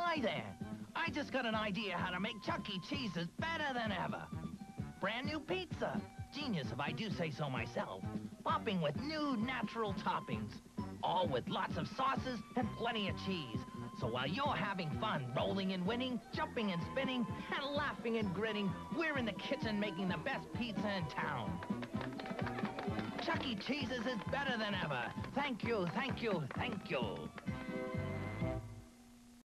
Hi there. I just got an idea how to make Chuck E. Cheese's better than ever. Brand new pizza. Genius if I do say so myself. Popping with new natural toppings. All with lots of sauces and plenty of cheese. So while you're having fun rolling and winning, jumping and spinning, and laughing and grinning, we're in the kitchen making the best pizza in town. Chuck E. Cheese's is better than ever. Thank you, thank you, thank you.